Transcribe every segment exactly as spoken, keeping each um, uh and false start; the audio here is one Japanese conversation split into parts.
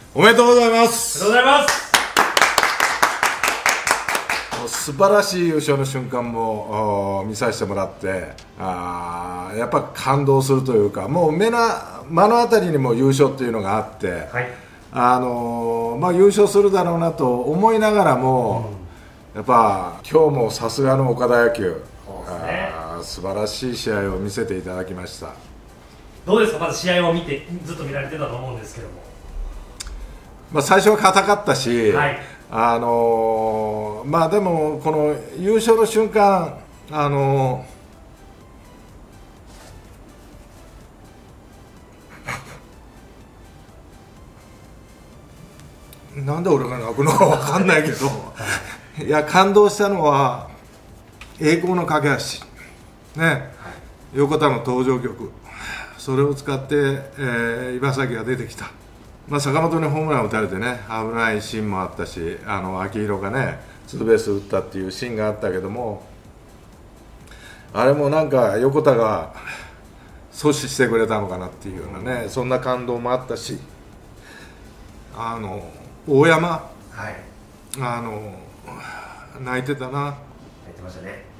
おめでとうございます。 おめでとうございます。 素晴らしい優勝の瞬間も見させてもらって、あやっぱ感動するというか、もう目な目の当たりにも優勝っていうのがあって、はい、あのまあ、優勝するだろうなと思いながらも、うん、やっぱ今日もさすがの岡田野球、ね、あ素晴らしい試合を見せていただきました。 どうですか、まず試合を見てずっと見られてたと思うんですけども、 まあ、最初は硬かったし、 はい、 あのー、まあでもこの優勝の瞬間、あのー、なんで俺が泣くのか分かんないけどいや感動したのは栄光の架け橋ね、はい、横田の登場曲、それを使って、えー、岩崎が出てきた。まあ、坂本にホームランを打たれてね、危ないシーンもあったし、あの秋広がねツーベース打ったっていうシーンがあったけども、あれもなんか横田が阻止してくれたのかなっていうようなね、そんな感動もあったし、あの大山、はい、あの泣いてたな。 泣いてましたね。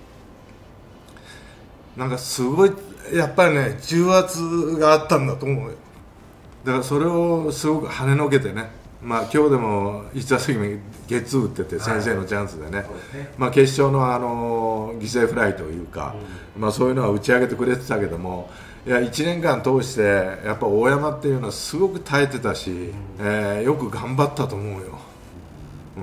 なんかすごいやっぱりね重圧があったんだと思うよ。だからそれをすごく跳ねのけてね、まあ、今日でもいち打席目ゲッツー打ってて先生のチャンスでね、はい、そうですね、まあ、決勝の、あの犠牲フライというか、うん、まあ、そういうのは打ち上げてくれてたけども、いやいちねんかん通してやっぱ大山っていうのはすごく耐えてたし、うん、えー、よく頑張ったと思うよ、うん、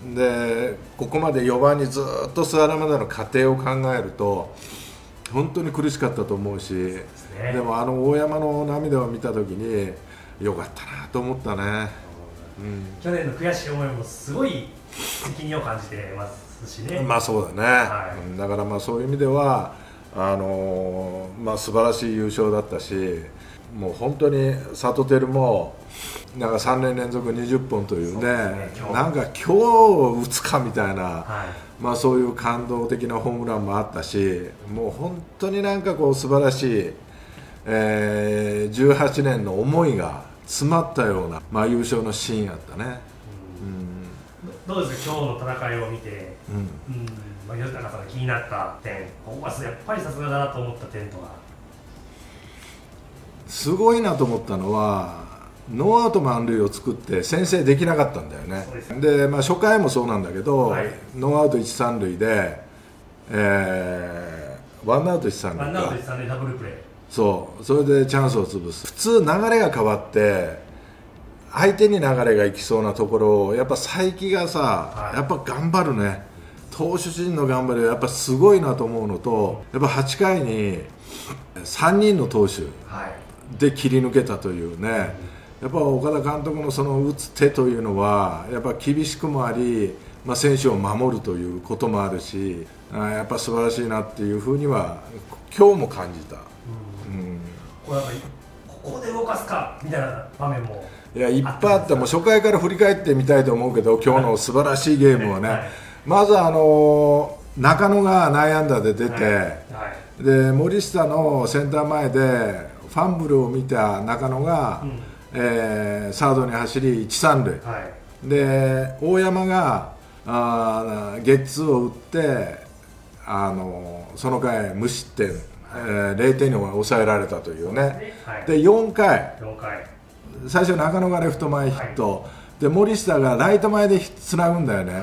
でここまでよばんにずっと座るまでの過程を考えると本当に苦しかったと思うし、 で, ね、でもあの大山の涙を見た時によかったなと思ったね、 うん、去年の悔しい思いもすごい責任を感じてますしね。 まあそうだね、はい、だからまあそういう意味ではあのー、まあ素晴らしい優勝だったし、もう本当に里輝もなんかさんねん連続にじゅっぽんというね、なんか今日打つかみたいな、はい、まあそういう感動的なホームランもあったし、もう本当になんかこう素晴らしい、えー、じゅうはちねんの思いが詰まったような、まあ、優勝のシーンやったね。 うん、どうですか、今日の戦いを見て、うんうんまあ、吉高さんが気になった点、ここはやっぱりさすがだなと思った点とか。 すごいなと思ったのはノーアウト満塁を作って先制できなかったんだよね。で、まあ、初回もそうなんだけど、はい、ノーアウトいち、さん塁で、えー、ワンアウトいち、さん塁か、ワンアウトいち、さん塁ダブルプレー、そうそれでチャンスを潰す。普通流れが変わって相手に流れがいきそうなところをやっぱ才木がさ、はい、やっぱ頑張るね。投手陣の頑張りはやっぱすごいなと思うのと、やっぱはちかいにさんにんの投手で切り抜けたというね、やっぱ岡田監督のその打つ手というのはやっぱ厳しくもあり、まあ、選手を守るということもあるし、あやっぱ素晴らしいなっていうふうには今日も感じた。うんうん、 これやっぱりここで動かすかみたいな場面もいやいっぱいあって、もう初回から振り返ってみたいと思うけど、今日の素晴らしいゲームをね、はい、まずあの中野が内野安打で出て、はいはい、で森下のセンター前でファンブルを見た中野が、うん、えー、サードに走りいち、さん塁、はい、で大山があゲッツーを打ってあのその回無失点、はい、えー、ゼロてんに抑えられたというね、はい、でよんかい、よんかい最初中野がレフト前ヒット、はい、で森下がライト前でつなぐんだよね、はい、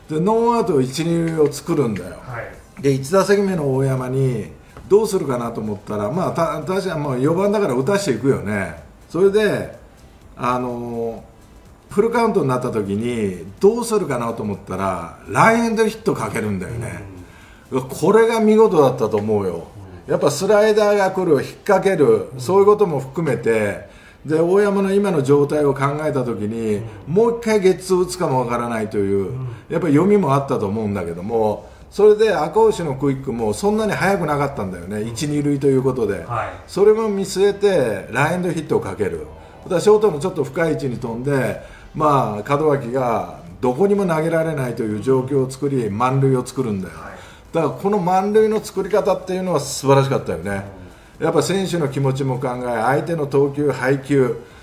でノーアウトいち、に塁を作るんだよ、はい、でいち打席目の大山にどうするかなと思ったら、まあ、た確かにもうよばんだから打たしていくよね。それであのフルカウントになった時にどうするかなと思ったらライエンドヒットかけるんだよね、うん、これが見事だったと思うよ、うん、やっぱスライダーが来る、引っ掛ける、うん、そういうことも含めて、で大山の今の状態を考えた時に、うん、もう一回ゲッツー打つかもわからないという、うん、やっぱり読みもあったと思うんだけども、それで赤星のクイックもそんなに速くなかったんだよね、いち、に塁ということで、はい、それも見据えてライエンドヒットをかける。だからショートのちょっと深い位置に飛んで、まあ、門脇がどこにも投げられないという状況を作り満塁を作るんだよ、はい、だからこの満塁の作り方っていうのは素晴らしかったよね、うん、やっぱ選手の気持ちも考え、相手の投球配球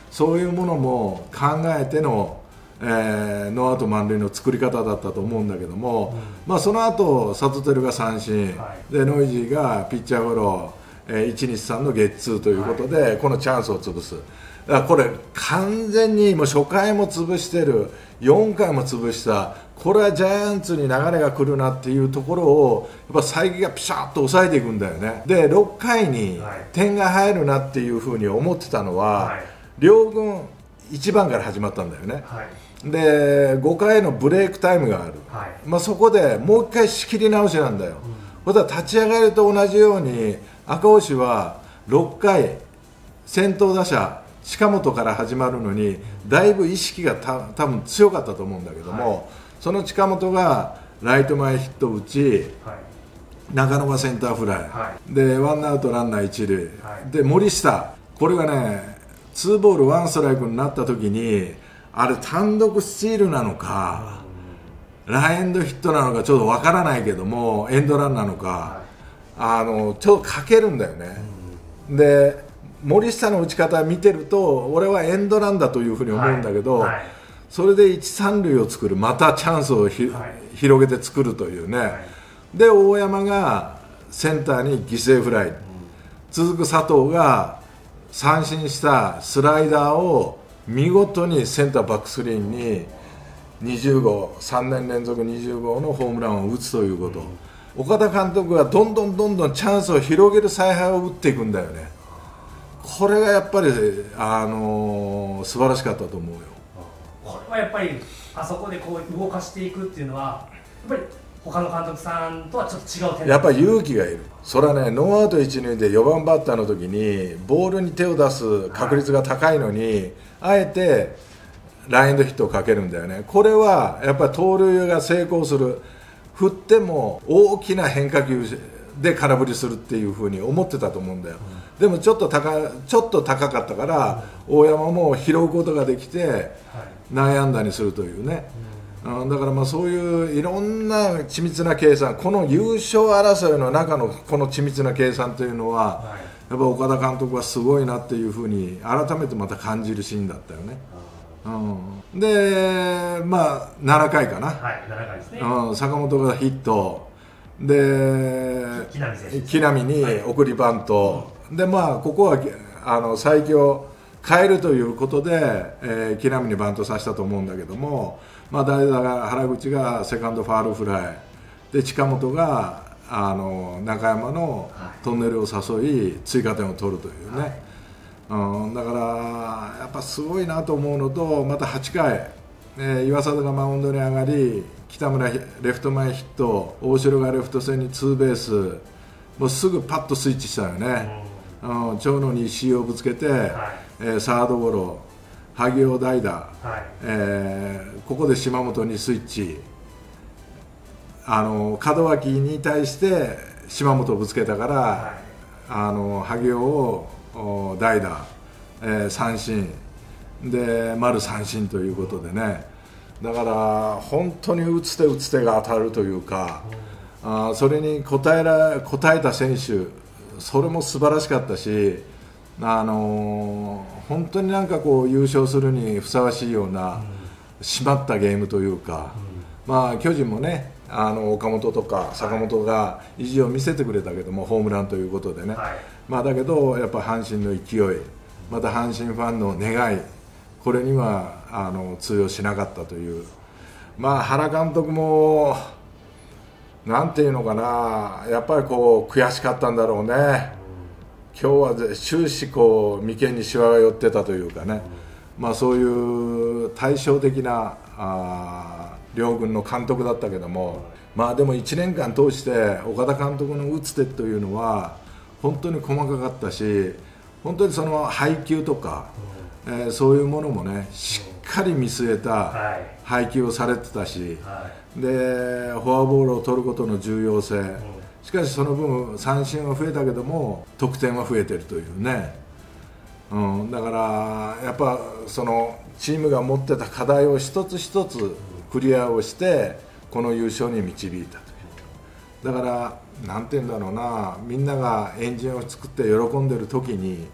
そういうものも考えての、えー、ノーアウト満塁の作り方だったと思うんだけども、うん、まあ、その後サトテルが三振、はい、でノイジーがピッチャーゴロ、えー、いちにちさんのゲッツーということで、はい、このチャンスを潰す。だからこれ完全にもう初回も潰してる、よんかいも潰した、これはジャイアンツに流れが来るなっていうところをやっぱ才木がピシャッと抑えていくんだよね。でろっかいに点が入るなっていうふうに思ってたのは、はい、両軍いちばんから始まったんだよね、はい、でごかいのブレイクタイムがある、はい、まあ、そこでもういっかい仕切り直しなんだよ、うん、だから立ち上がりと同じように赤星はろっかい先頭打者近本から始まるのにだいぶ意識がた多分強かったと思うんだけども、はい、その近本がライト前ヒットを打ち、はい、中野がセンターフライ、はい、でワンアウトランナー一塁、はい、で森下、これがねツーボールワンストライクになった時にあれ単独スチールなのか、うん、ランエンドヒットなのかちょっとわからないけどもエンドランなのか、はい、あのちょっとかけるんだよね、うん、で森下の打ち方見てると俺はエンドランだというふうに思うんだけど、はいはい、それで一三塁を作る、またチャンスをひ、はい、広げて作るというね、はい、で大山がセンターに犠牲フライ、うん、続く佐藤が三振したスライダーを見事にセンターバックスクリーンににじゅうご、さんねん連続にじゅうごのホームランを打つということ、うん、岡田監督がどんどんどんどんチャンスを広げる采配を打っていくんだよね。これがやっぱり、あのー、素晴らしかったと思うよ。 これはやっぱりあそこでこう動かしていくっていうのはやっぱり他の監督さんとはちょっと違う点、 やっぱり勇気がいる。それはね、ノーアウト一塁でよばんバッターの時にボールに手を出す確率が高いのに、はい、あえてラインドヒットをかけるんだよね。これはやっぱり盗塁が成功する、振っても大きな変化球で空振りするっていうふうに思ってたと思うんだよ、うん、でもちょっと 高, ちょっと高かったから、うん、大山も拾うことができて、はい、内野安打にするというね、うん、だからまあそういういろんな緻密な計算、この優勝争いの中のこの緻密な計算というのは、はい、やっぱ岡田監督はすごいなっていうふうに改めてまた感じるシーンだったよね。うん、で、まあななかいかな、 はい、ななかいですね、 うん、坂本がヒットで木浪に送りバント、はい、でまあここはあの最強変えるということで、えー、木浪にバントさせたと思うんだけども、まあ、代打が原口がセカンドファールフライで近本があの中山のトンネルを誘い追加点を取るというね、はい、うん、だからやっぱすごいなと思うのと、またはちかい、えー、岩貞がマウンドに上がり北村レフト前ヒット、大城がレフト線にツーベース、もうすぐパッとスイッチしたよね、うんうん、長野に石井をぶつけて、はい、えー、サードゴロ、萩尾代打、はい、えー、ここで島本にスイッチ、あの門脇に対して島本をぶつけたから、はい、あの萩尾を代打、えー、三振で丸三振ということでね、だから本当に打つ手打つ手が当たるというか、うん、あそれに応えら応えた選手、それも素晴らしかったし、あのー、本当になんかこう優勝するにふさわしいような、うん、締まったゲームというか、うん、まあ巨人もね、あの岡本とか坂本が意地を見せてくれたけども、ホームランということでね、はい、まあ、だけどやっぱ阪神の勢い、また阪神ファンの願い、これにはあの通用しなかったという、まあ、原監督もなんていうのかな、やっぱりこう悔しかったんだろうね、今日は終始こう眉間にしわが寄ってたというかね、まあ、そういう対照的なあ両軍の監督だったけども、まあ、でもいちねんかん通して岡田監督の打つ手というのは本当に細かかったし、本当にその配球とか、えー、そういうものもねしっかり見据えた配球をされてたし、はい、でフォアボールを取ることの重要性、うん、しかしその分三振は増えたけども得点は増えてるというね、うん、だからやっぱそのチームが持ってた課題を一つ一つクリアをしてこの優勝に導いたという、だからなんていうんだろうな、みんながエンジンを作って喜んでる時に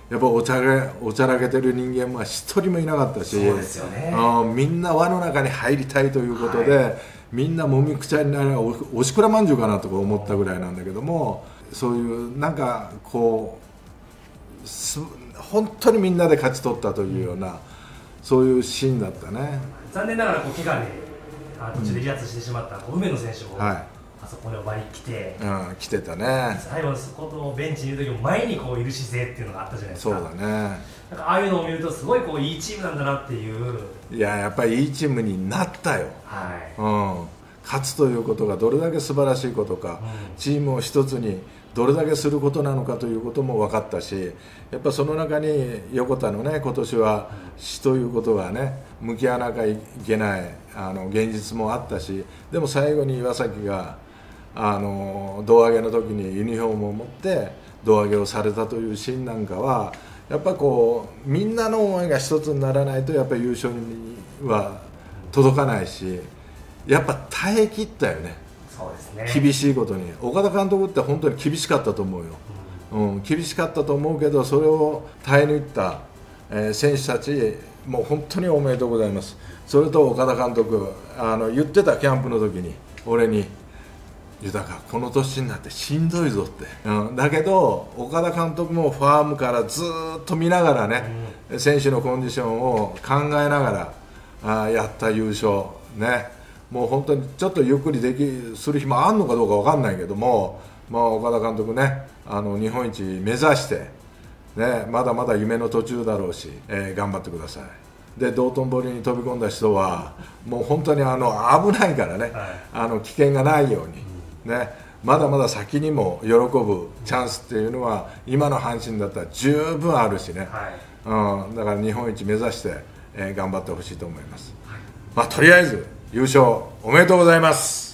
やっぱおちゃらおちゃらけてる人間は一人もいなかったし、 そうですよね、 あみんな輪の中に入りたいということで、はい、みんなもみくちゃになるおしくらまんじゅうかなとか思ったぐらいなんだけども、そういうなんかこうす本当にみんなで勝ち取ったというような、うん、そういうシーンだったね。 残念ながらこう怪我で途中で離脱してしまった、うん、梅野選手も、はい、あそこに割り来て、 うん、来てたね。 最後そこのベンチにいる時も前にこういる姿勢っていうのがあったじゃないですか。 そうだね。なんかああいうのを見るとすごいこういいチームなんだなっていう。 いややっぱりいいチームになったよ。はい。うん。勝つということがどれだけ素晴らしいことか、うん、チームを一つにどれだけすることなのかということも分かったし、やっぱその中に横田のね今年は死ということがね向き合わなきゃいけないあの現実もあったし、でも最後に岩崎があの胴上げの時にユニフォームを持って胴上げをされたというシーンなんかはやっぱこうみんなの思いが一つにならないとやっぱり優勝には届かないし、やっぱ耐え切ったよね。 そうですね。 厳しいことに岡田監督って本当に厳しかったと思うよ、うんうん、厳しかったと思うけどそれを耐え抜いた、えー、選手たちもう本当におめでとうございます。それと岡田監督あの言ってたキャンプの時に俺に豊この年になってしんどいぞって、うん、だけど岡田監督もファームからずっと見ながらね、うん、選手のコンディションを考えながらあやった優勝ね。もう本当にちょっとゆっくりできする日もあるのかどうか分かんないけども、まあ、岡田監督ねあの日本一目指して、ね、まだまだ夢の途中だろうし、えー、頑張ってください。で道頓堀に飛び込んだ人はもう本当にあの危ないからね、はい、あの危険がないように、ね、まだまだ先にも喜ぶチャンスっていうのは今の阪神だったら十分あるしね、はい、うん、だから日本一目指して、えー、頑張ってほしいと思います、はい、まあ、とりあえず優勝おめでとうございます。